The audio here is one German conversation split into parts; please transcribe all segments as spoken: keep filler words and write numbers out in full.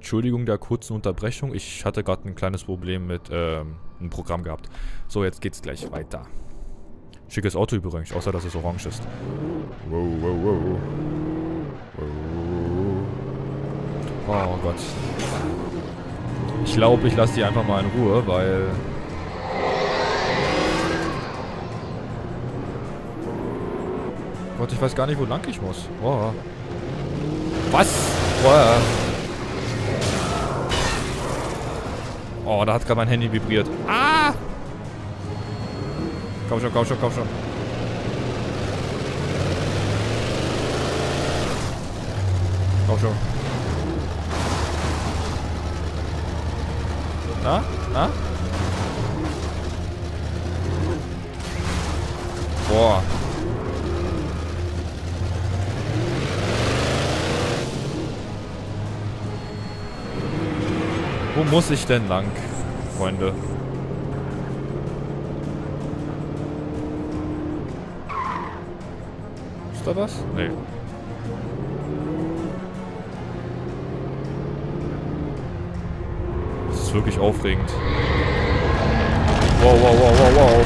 Entschuldigung der kurzen Unterbrechung. Ich hatte gerade ein kleines Problem mit ähm, einem Programm gehabt. So, jetzt geht's gleich weiter. Schickes Auto übrigens, außer dass es orange ist. Wow, wow, wow. Wow. Oh Gott. Ich glaube, ich lasse die einfach mal in Ruhe, weil... Gott, ich weiß gar nicht, wo lang ich muss. Oh. Was? Oh. Oh, da hat gerade mein Handy vibriert. Ah! Komm schon, komm schon, komm schon. Komm schon. Na? Na? Boah. Wo muss ich denn lang, Freunde? Ist da was? Nee. Das ist wirklich aufregend. Wow, wow, wow, wow, wow.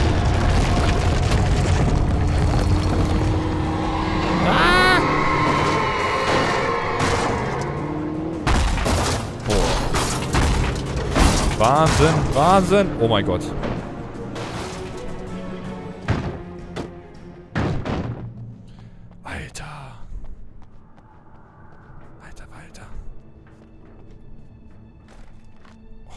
Ah! Wahnsinn, Wahnsinn. Oh mein Gott. Alter. Alter, Alter. Oh.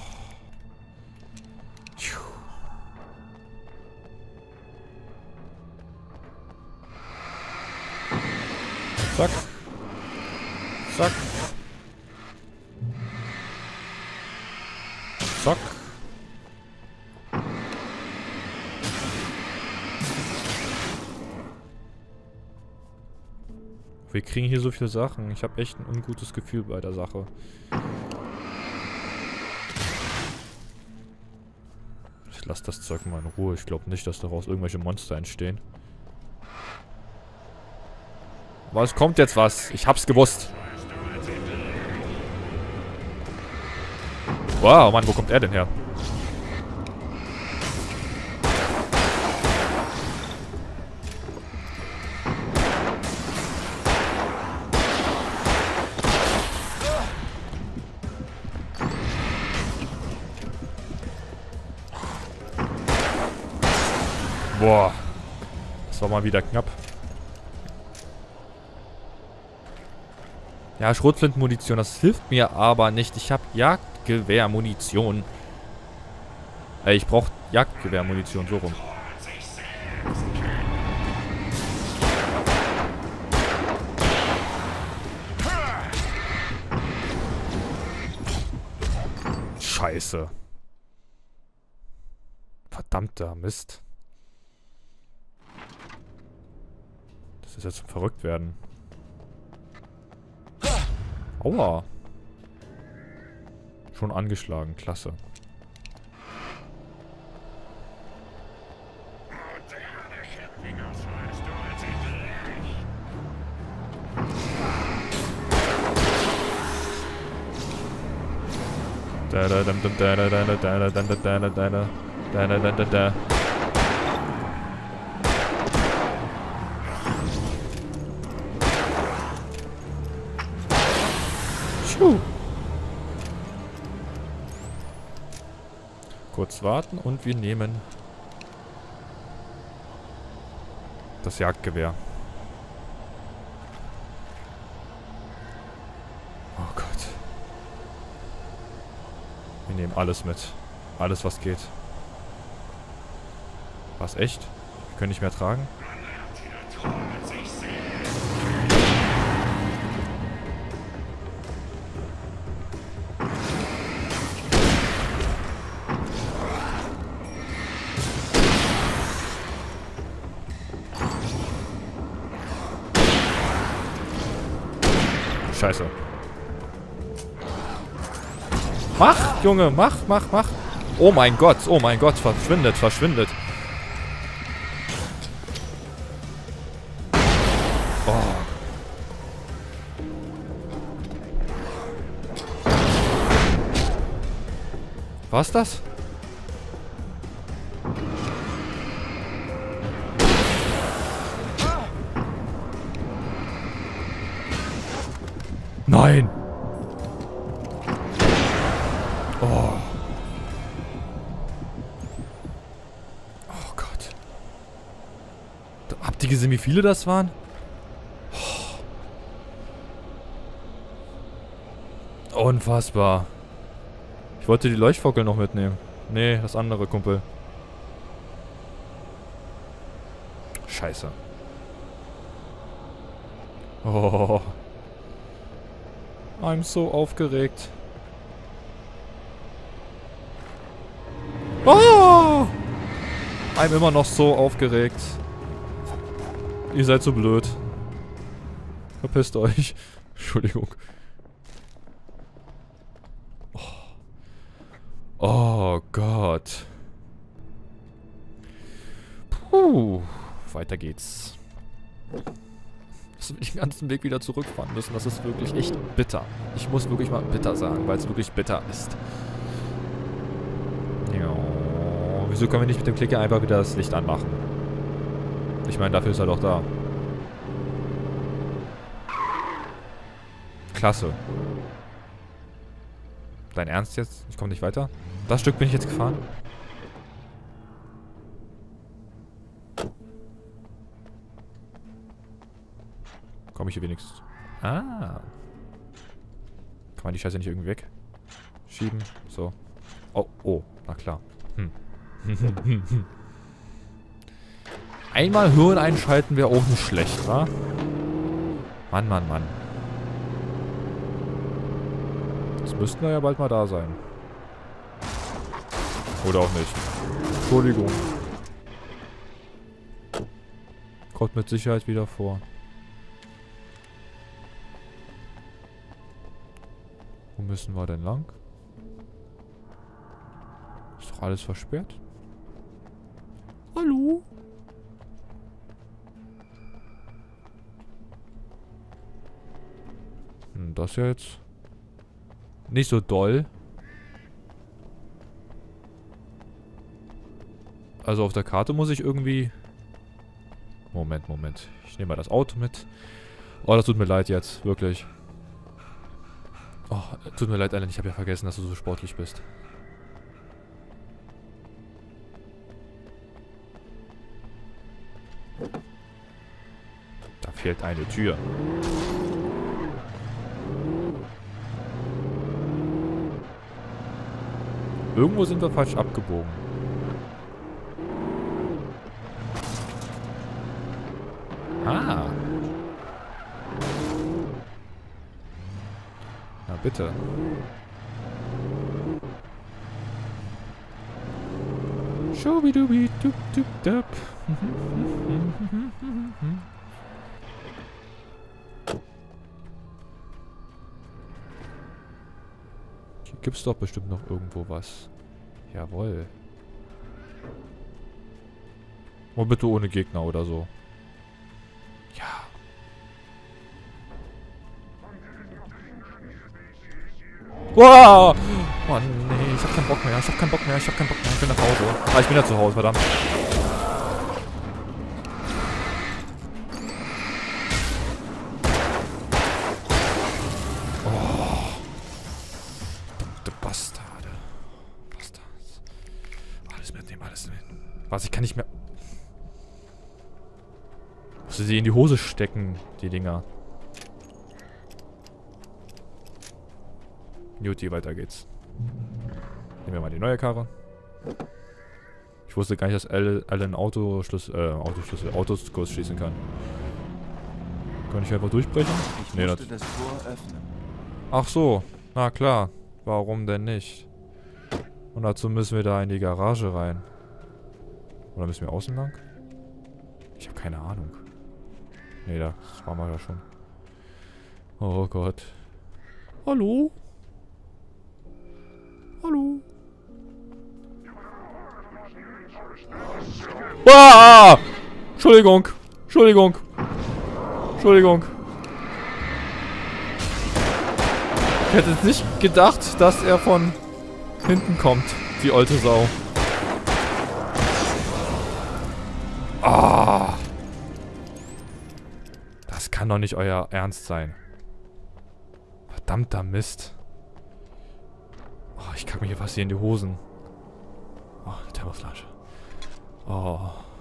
Zack. Zack. Zack. Wir kriegen hier so viele Sachen. Ich habe echt ein ungutes Gefühl bei der Sache. Ich lasse das Zeug mal in Ruhe. Ich glaube nicht, dass daraus irgendwelche Monster entstehen. Aber es kommt jetzt was. Ich hab's gewusst. Wow, Mann, wo kommt er denn her? Boah. Das war mal wieder knapp. Ja, Schrotflintenmunition, das hilft mir aber nicht. Ich habe Jagdgewehrmunition. Ey, ich brauche Jagdgewehrmunition, so rum. Scheiße. Verdammter Mist. Das ist jetzt zum Verrücktwerden. Aua. Schon angeschlagen, klasse. Da da da da da da da da da da da da da da da da. Kurz warten und wir nehmen das Jagdgewehr. Oh Gott. Wir nehmen alles mit. Alles, was geht. Was, echt? Wir können nicht mehr tragen? Scheiße. Mach, Junge, mach, mach, mach. Oh mein Gott, oh mein Gott, verschwindet, verschwindet. Oh. War's das? Nein! Oh. Oh Gott. Habt ihr gesehen, wie viele das waren? Oh. Unfassbar. Ich wollte die Leuchtfackel noch mitnehmen. Nee, das andere, Kumpel. Scheiße. Oh. I'm so aufgeregt. Oh! I'm immer noch so aufgeregt. Ihr seid so blöd. Verpisst euch. Entschuldigung. Oh. Oh Gott. Puh. Weiter geht's. Dass wir den ganzen Weg wieder zurückfahren müssen, das ist wirklich echt bitter. Ich muss wirklich mal bitter sagen, weil es wirklich bitter ist. Ja. Wieso können wir nicht mit dem Klicker einfach wieder das Licht anmachen? Ich meine, dafür ist er doch da. Klasse. Dein Ernst jetzt? Ich komme nicht weiter? Das Stück bin ich jetzt gefahren? Komme ich hier wenigstens... Ah. Kann man die Scheiße nicht irgendwie wegschieben? So. Oh, oh. Na klar. Hm. Einmal Hirn einschalten wäre auch nicht schlecht, wa? Mann, Mann, Mann. Jetzt müssten wir ja bald mal da sein. Oder auch nicht. Entschuldigung. Kommt mit Sicherheit wieder vor. Wo müssen wir denn lang? Ist doch alles versperrt? Hallo? Hm, das ja jetzt nicht so doll. Also auf der Karte muss ich irgendwie... Moment, Moment. Ich nehme mal das Auto mit. Oh, das tut mir leid jetzt. Wirklich. Oh, tut mir leid, Alan. Ich habe ja vergessen, dass du so sportlich bist. Da fehlt eine Tür. Irgendwo sind wir falsch abgebogen. Ah. Na bitte. Schubidubi-dub-dub-dub. Hier gibt's doch bestimmt noch irgendwo was. Jawohl. Oh, bitte ohne Gegner oder so. Ja. Wow! Oh nee, ich hab keinen Bock mehr, ich hab keinen Bock mehr, ich hab keinen Bock mehr, ich bin nach Hause. Ah, ich bin ja zu Hause, verdammt. Oh. Verdammte Bastarde. Bastards. Alles mitnehmen, alles mitnehmen. Was, ich kann nicht mehr... Musst du sie in die Hose stecken, die Dinger. Juti, weiter geht's. Nehmen wir mal die neue Karre. Ich wusste gar nicht, dass Alan Autoschlüssel, äh, Autoschlüssel, Autos kurz schließen kann. Kann ich einfach durchbrechen? Ich nee, musste das Tor öffnen. Ach so, na klar. Warum denn nicht? Und dazu müssen wir da in die Garage rein. Oder müssen wir außen lang? Ich habe keine Ahnung. Nee, das waren wir ja schon. Oh Gott. Hallo? Hallo? Ah! Entschuldigung. Entschuldigung. Entschuldigung. Ich hätte nicht gedacht, dass er von hinten kommt. Die alte Sau. Ah! Das kann doch nicht euer Ernst sein. Verdammter Mist. Oh, ich kacke mir hier fast hier in die Hosen. Oh, eine Thermosflasche. Oh.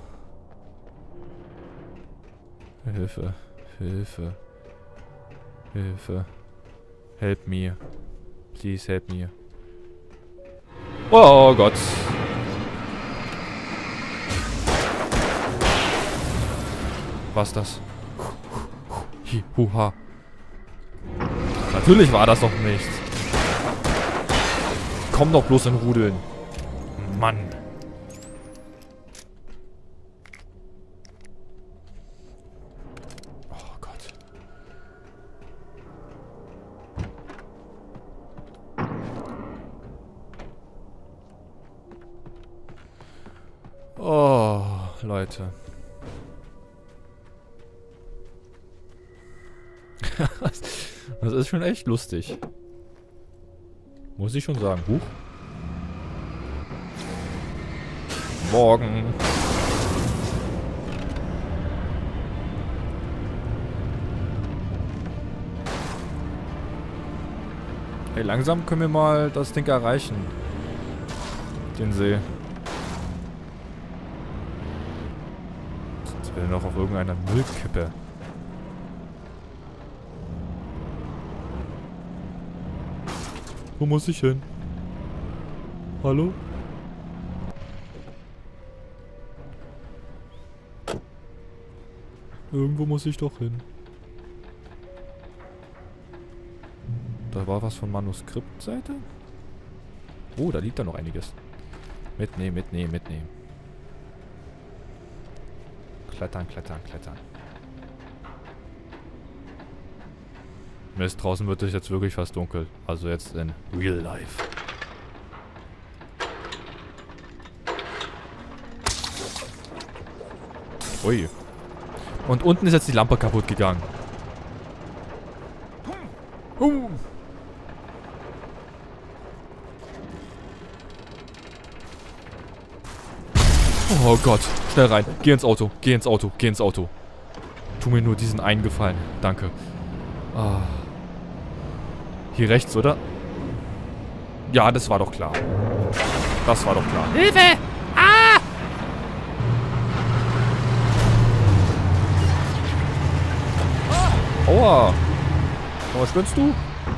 Hilfe. Hilfe. Hilfe. Help me. Please help me. Oh Gott. Was ist das? Hi, huha. Natürlich war das doch nichts. Komm doch bloß in Rudeln. Mann. Oh Gott. Oh, Leute. Das ist schon echt lustig. Muss ich schon sagen. Huch. Morgen. Hey, langsam können wir mal das Ding erreichen. Den See. Jetzt wäre noch auf irgendeiner Müllkippe. Wo muss ich hin? Hallo? Irgendwo muss ich doch hin. Da war was von Manuskriptseite? Oh, da liegt da noch einiges. Mitnehmen, mitnehmen, mitnehmen. Klettern, klettern, klettern. Mist, draußen wird es jetzt wirklich fast dunkel. Also jetzt in real life. Ui. Und unten ist jetzt die Lampe kaputt gegangen. Uh. Oh Gott. Schnell rein. Geh ins Auto. Geh ins Auto. Geh ins Auto. Tu mir nur diesen einen Gefallen. Danke. Ah. Hier rechts, oder? Ja, das war doch klar. Das war doch klar. Hilfe! Ah! Aua. Was spinnst du?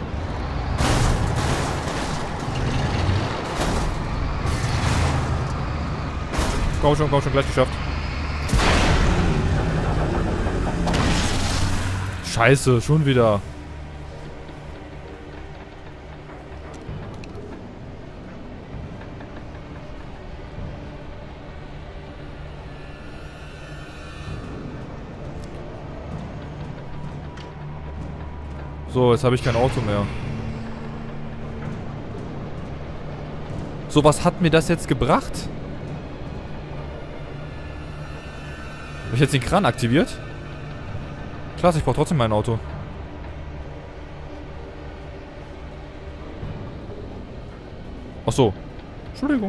Komm schon, komm schon, gleich geschafft. Scheiße, schon wieder. So, jetzt habe ich kein Auto mehr. So, was hat mir das jetzt gebracht? Habe ich jetzt den Kran aktiviert? Klasse, ich brauche trotzdem mein Auto. Ach so. Entschuldigung.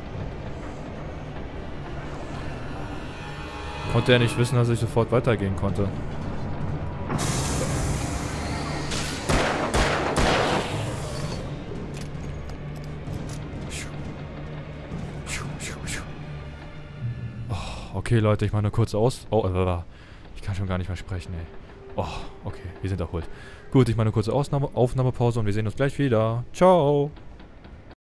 Konnte er nicht wissen, dass ich sofort weitergehen konnte. Okay, Leute, ich mache eine kurze Aus... Oh, äh, ich kann schon gar nicht mehr sprechen, ey. Oh, okay, wir sind erholt. Gut, ich mache eine kurze Ausnahme Aufnahmepause und wir sehen uns gleich wieder. Ciao!